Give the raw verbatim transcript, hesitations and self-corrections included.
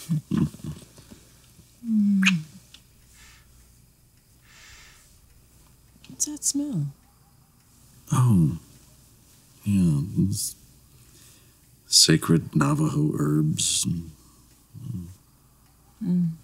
Mm. What's that smell? Oh, yeah, these sacred Navajo herbs. Mm.